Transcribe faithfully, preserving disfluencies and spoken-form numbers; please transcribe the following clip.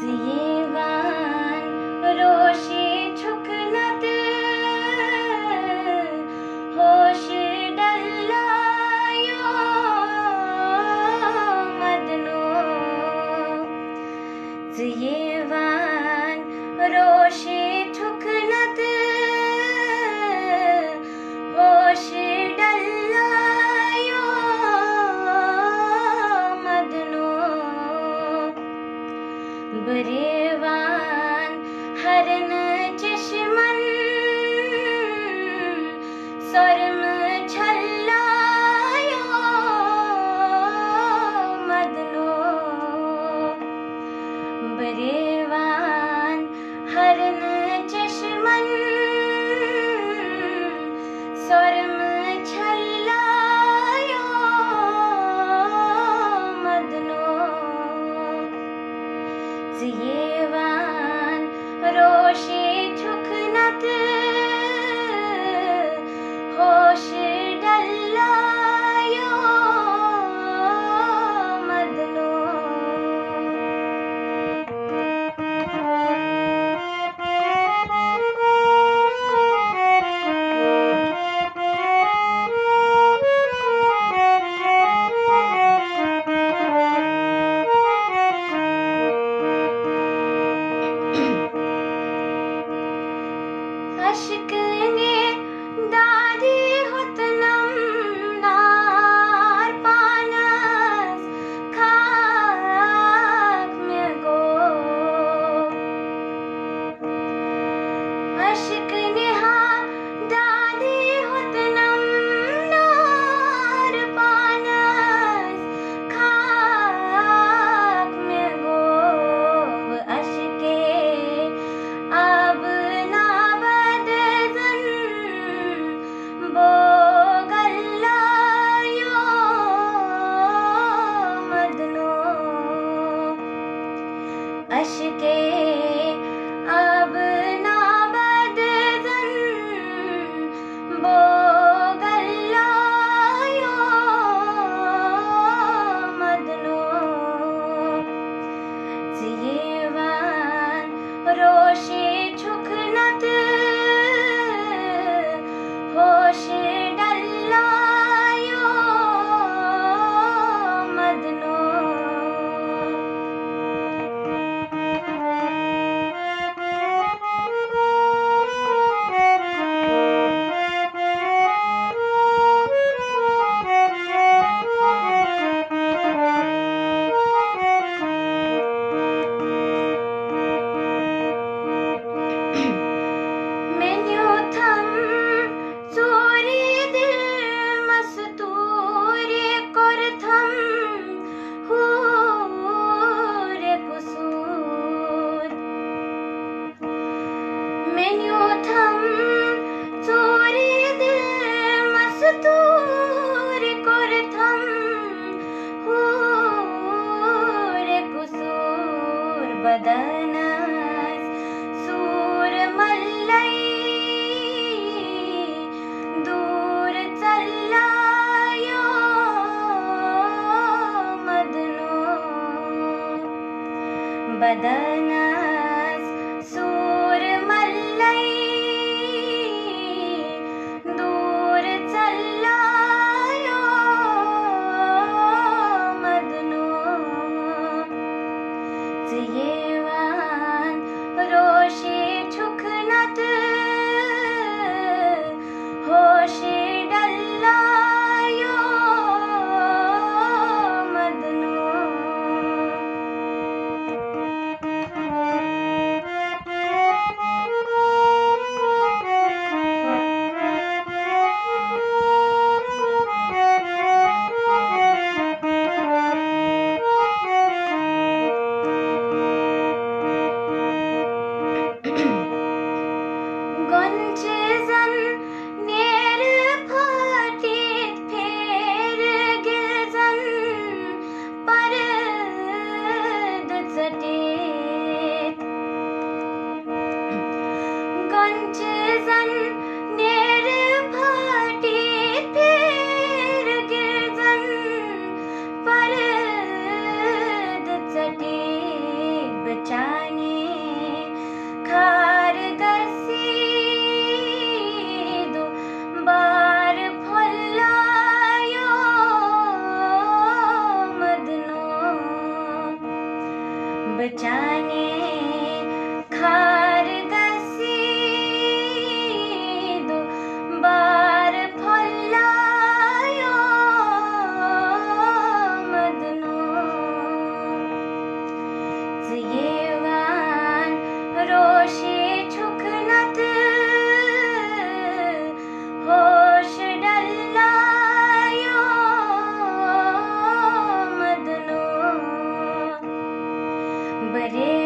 जियेवान रोशे छुकनत होश डल्लायो मदनो जियेवान रोशे छुकनत होश डल्लायो मदनो बरेवान हरन चश्मन सरम छल्लायो मदनो बरेवान हरन चश्मन सरम छल्लायो मदनो जियेवान रोशे छुकनत होश डल्लायो मदनो अश्क ने दादी हुतनम नार पानस खाक में गो अश्क ने हा दादी हुतनम नार पानस खाक में गो अश्के अब बोगल्लायो मदनो अश्के अब ना बदजन बोगल्लायो मदनो जियेवान रोशे छुकनत होश डल्लायो मदनो मैन्यू थम चोरी दिल मस्तूरी कर थम हूरे कुसूर मैन्यू थम चोरी दिल मस्तूरी कर थम हूरे कुसूर बदनस सूर मल्लई दूर चल्लायो मदनो बदनस सूर मल्लई दूर चल्लायो मदनो जियेवान रोशे छुकनत होश डल्लायो मदनो बचाने खार गसी दो बार फैलायो मदनो जिएवान रोशे छुकनत होश डल्लायो मदनो बरे